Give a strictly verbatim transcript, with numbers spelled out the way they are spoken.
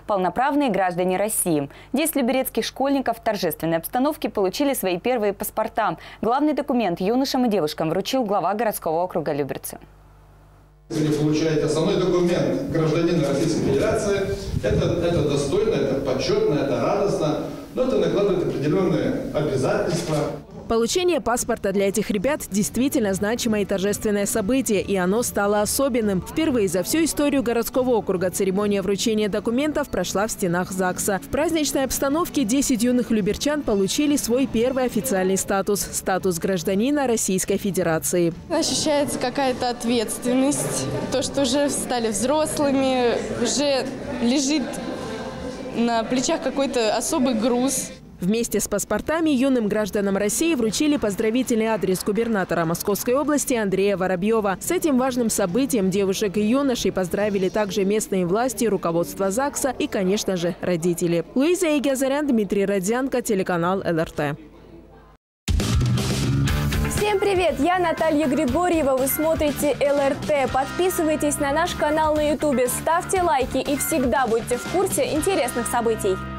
полноправные граждане России. Десять люберецких школьников в торжественной обстановке получили свои первые паспорта. Главный документ юношам и девушкам вручил глава городского округа Люберцы. Вы получаете основной документ гражданина Российской Федерации. Это, это достойно, это почетно, это радостно, но это накладывает определенные обязательства. Получение паспорта для этих ребят действительно значимое и торжественное событие, и оно стало особенным. Впервые за всю историю городского округа церемония вручения документов прошла в стенах ЗАГСа. В праздничной обстановке десять юных люберчан получили свой первый официальный статус – статус гражданина Российской Федерации. Ощущается какая-то ответственность, то, что уже стали взрослыми, уже лежит на плечах какой-то особый груз. Вместе с паспортами юным гражданам России вручили поздравительный адрес губернатора Московской области Андрея Воробьева. С этим важным событием девушек и юношей поздравили также местные власти, руководство ЗАГСа и, конечно же, родители. Луиза Игазарян, Дмитрий Родзянко, телеканал эл эр тэ. Всем привет! Я Наталья Григорьева. Вы смотрите эл эр тэ. Подписывайтесь на наш канал на ютубе, ставьте лайки и всегда будьте в курсе интересных событий.